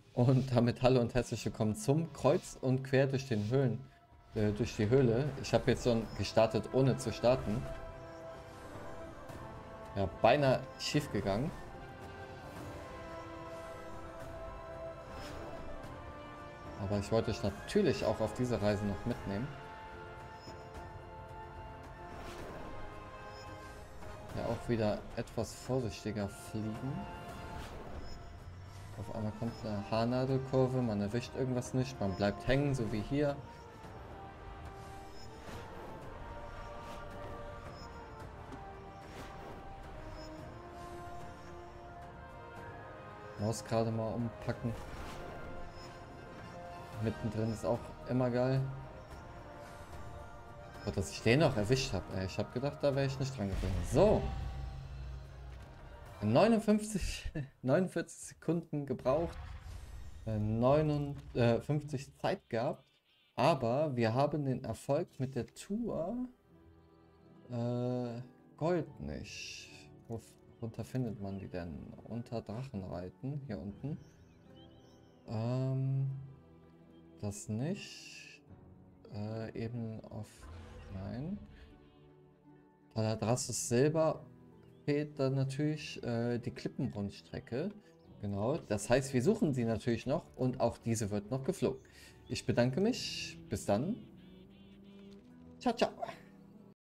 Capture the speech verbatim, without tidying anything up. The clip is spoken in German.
Und damit hallo und herzlich willkommen zum Kreuz und Quer durch den Höhlen, äh, durch die Höhle. Ich habe jetzt schon gestartet, ohne zu starten. Ja, beinahe schief gegangen. Aber ich wollte euch natürlich auch auf diese Reise noch mitnehmen. Ja, auch wieder etwas vorsichtiger fliegen. Auf einmal kommt eine Haarnadelkurve, man erwischt irgendwas nicht, man bleibt hängen, so wie hier. Maus gerade mal umpacken. Mittendrin ist auch immer geil. Aber dass ich den noch erwischt habe, ich habe gedacht, da wäre ich nicht dran geblieben. So. neunundfünfzig, neunundvierzig Sekunden gebraucht. neunundfünfzig Zeit gehabt. Aber wir haben den Erfolg mit der Tour äh, Gold nicht. Worunter findet man die denn? Unter Drachenreiten, hier unten. Ähm, das nicht. Äh, eben auf... Nein. Taladrassus Silber fehlt dann natürlich äh, die Klippenrundstrecke. Genau, das heißt, wir suchen sie natürlich noch und auch diese wird noch geflogen. Ich bedanke mich. Bis dann. Ciao, ciao.